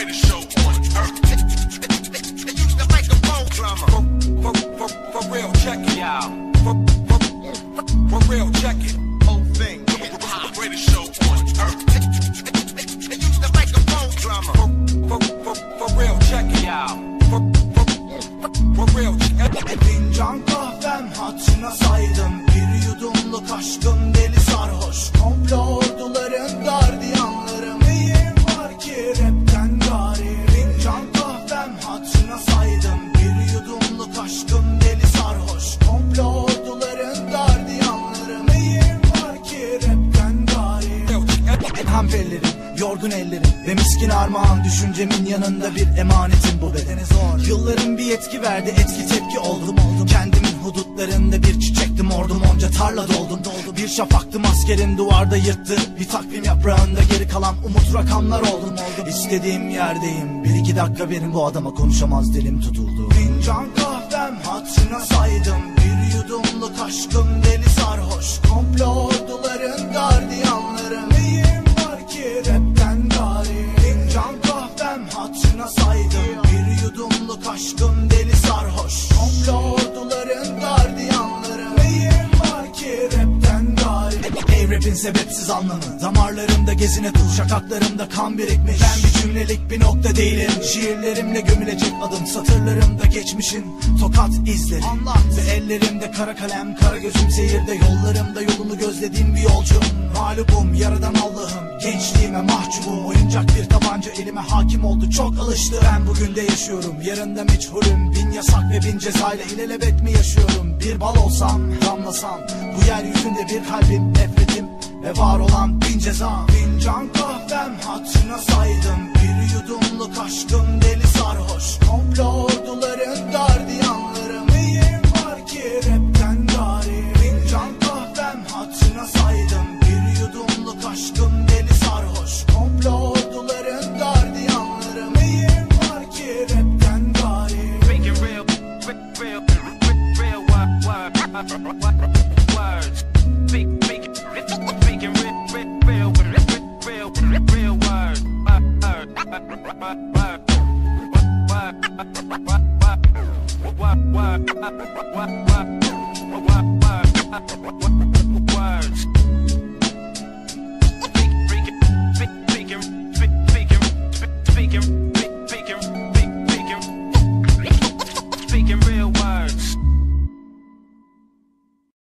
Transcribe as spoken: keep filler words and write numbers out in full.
greatest show on earth. They used to make a phone drama. For, for, for, for real, check it out. For, for, for real, check it. Whole thing, the greatest show on earth. They used to make a phone drama. For, for, for, for real, check it out. For, for, for real, check it. Fincan kahvem hatırına saydım. Bir yudumluk aşkım deli sarhoş. Komplo orduların gardiyanlarım. Neyim var ki rapten gari. Fincan kahvem hatırına saydım. Bir yudumluk aşkım deli sarhoş. Komplo orduların gardiyanlarım. Neyim var ki rapten gari. Hem bellerim, yorgun ellerim ve miskin armağan, düşüncemin yanında bir emanetim bu bedene zor. Yılların bir etki verdi, etki tepki oldum oldum. Kendimin hudutlarında bir çiçektim, ordum onca tarla doldum doldum. Bir şafaktım askerin duvarda yırttı, bir takvim yaprağında geri kalan umut rakamlar oldum oldum. İstediğim yerdeyim, bir iki dakika verin, bu adama konuşamaz dilim tutuldu. Fincan kahvem hatırına saydım, bir yudumluk aşkım deli sarhoş. Komplo orduların gardiyanları. Neyim var ki rapten gari. Fincan kahvem hatırına saydım, bir yudumluk aşkım deli sarhoş. Komplo orduların gardiyanları. Neyim var ki rapten gari. Ey rapin sebepsiz anlamı, damarlarımda gezine tur, şakaklarımda kan birikmiş. Ben bir cümlelik bir nokta değilim, şiirlerimle gömülecek adım. Satırlarımda geçmişin tokat izleri. Anlat. Ve ellerimde kara kalem, kara gözüm seyirde. Yollarımda yolunu gözlediğim bir yolcum. Mağlubum, yaradan Allah'ım, gençliğime mahcubum. Oyuncak bir tabanca elime hakim oldu, çok alıştı. Ben bugün de yaşıyorum, yarın da meçhulüm. Bin yasak ve bin cezayla ilelebet mi yaşıyorum? Bir bal olsam, damlasam bu yeryüzünde bir kalbim, nefretim ve var olan bin ceza. Fincan kahvem hatırına saydım, bir yudumluk aşkım